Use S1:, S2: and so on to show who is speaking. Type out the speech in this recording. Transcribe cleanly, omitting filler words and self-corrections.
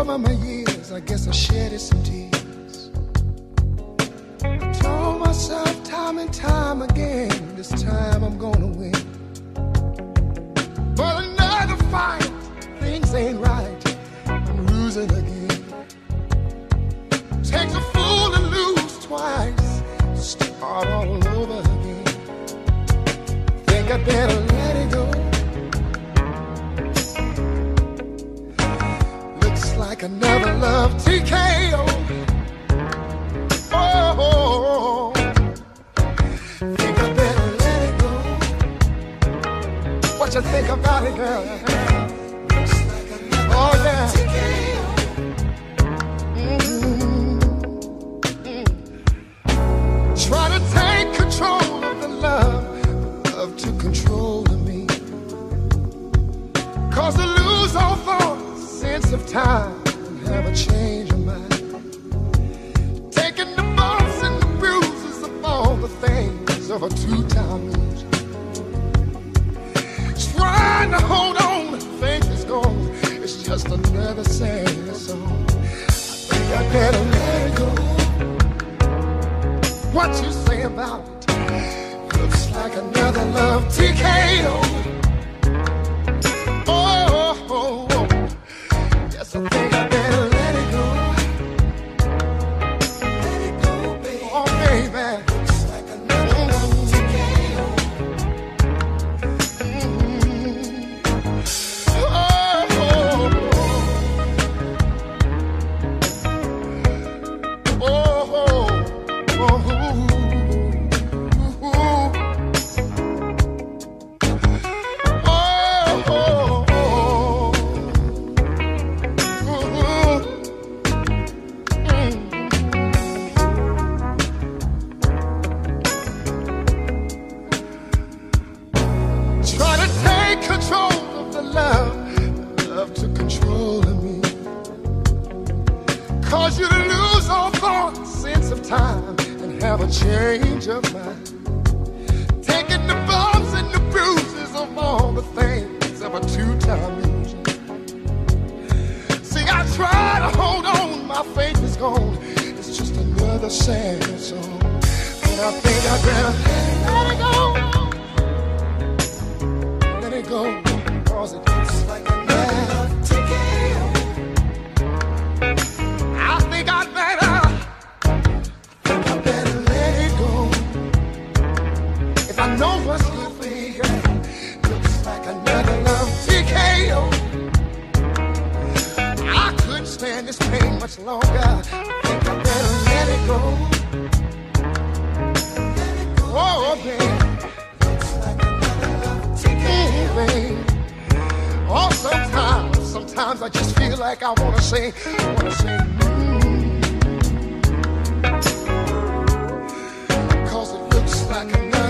S1: Over my years, I guess I shedded some tears. I told myself time and time again, this time I'm gonna win. But another fight, things ain't right, I'm losing again. Takes a fool to lose twice, start all over again. Think I better let it go. Like another love TKO. Oh, think I better let it go. What you think about it, girl? Oh yeah. Try to take control of the love to control of me. Cause I lose all thought, sense of time, and have a change of mind. Taking the bumps and the bruises of all the things of a two-time loser. Trying to hold on, but faith is gone. It's just another sad song. I think I better let it go. What you say about it? Looks like another love TKO. I think I better let it go. Let it go, baby. Oh, baby. Looks like another love TKO. Cause you lose all thought, sense of time, and have a change of mind. Taking the bumps and the bruises of all the things of a two-time loser. See, I try to hold on, my faith is gone. It's just another sad song. But I think I better let it go. Cause it looks like another TKO. I know what's good for me, girl. Looks like another love TKO. I couldn't stand this pain much longer. I think I better let it go. Let it go, oh, baby. Looks like another love TKO, baby. Oh, sometimes I just feel like I wanna say, Cause it looks like another